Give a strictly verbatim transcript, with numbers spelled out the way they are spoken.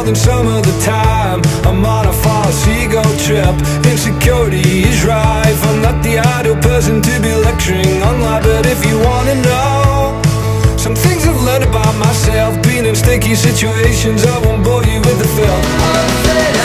than some of the time. I'm on a false ego trip, insecurity is rife. I'm not the ideal person to be lecturing online, but if you wanna know some things I've learned about myself, being in sticky situations, I won't bore you with the film.